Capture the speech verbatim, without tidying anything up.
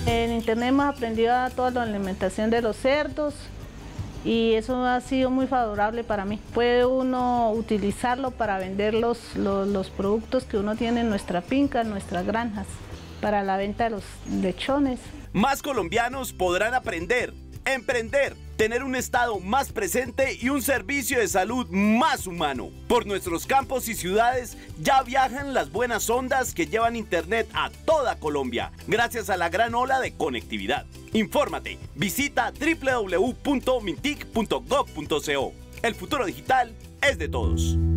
En internet hemos aprendido a toda la alimentación de los cerdos y eso ha sido muy favorable para mí. Puede uno utilizarlo para vender los, los, los productos que uno tiene en nuestra finca, en nuestras granjas, para la venta de los lechones. Más colombianos podrán aprender, emprender, tener un estado más presente y un servicio de salud más humano. Por nuestros campos y ciudades ya viajan las buenas ondas que llevan internet a toda Colombia, gracias a la gran ola de conectividad. Infórmate, visita doble u doble u doble u punto mintic punto gov punto co. El futuro digital es de todos.